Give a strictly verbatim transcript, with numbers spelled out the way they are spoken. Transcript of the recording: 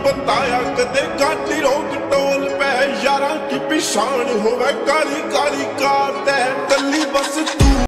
बताया कदे गाड़ी रोक टोल पे यारा की पिछाण होवे काली काली